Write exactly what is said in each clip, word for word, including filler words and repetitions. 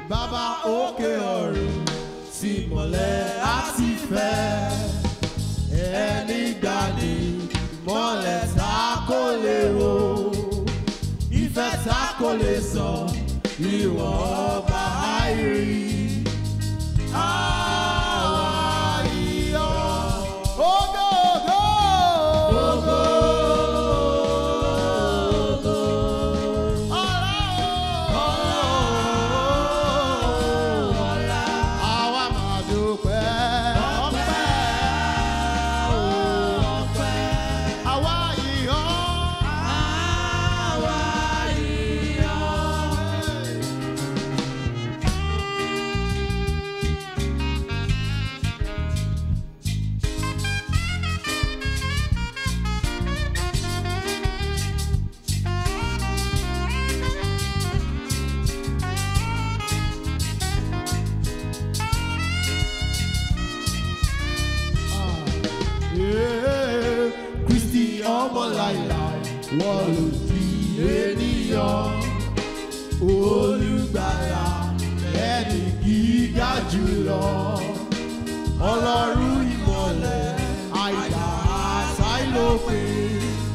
Bàbá òkè ọ̀run tí mọ́lẹ̀ àti fẹ́. Ẹni gbani mọ́lẹ̀ tá kò lè wò. Ìfẹ́ tá kò lè sọ ìwọ ọba àìrí. Wọ́n ló di ènìyàn olùgbàlà ẹni gíga jùlọ Ọlọ́run ìmọ́lẹ̀ àìdá àṣàìlópin.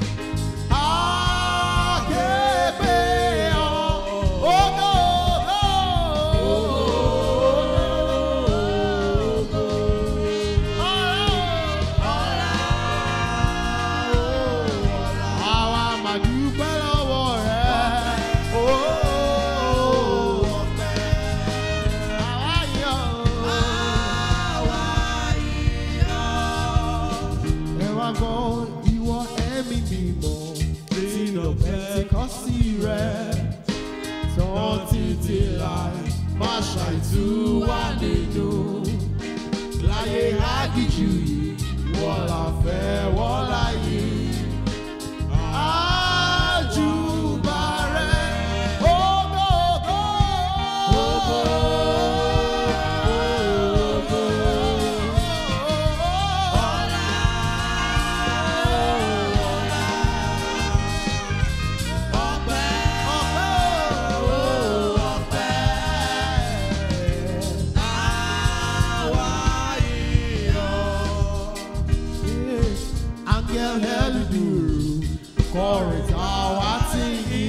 Ṣàìtú wà nínú láyé àgìjù yìí wọ́n la fẹ́ wọ́n láyé àjùbà rẹ̀ ògógó ògó ògó ọlá ọlá ọpẹ́ kọrin táwa ti yí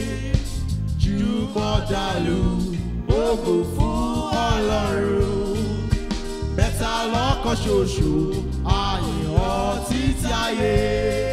jùmọ̀ dàlú ògo fún Ọlọ́run mẹ́ta lọ́kan ṣoṣo àyàn títí ayé.